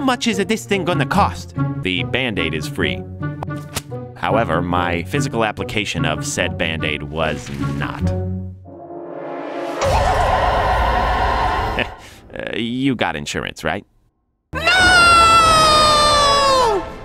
much is this thing gonna cost? The Band-Aid is free. However, my physical application of said Band-Aid was not. You got insurance, right?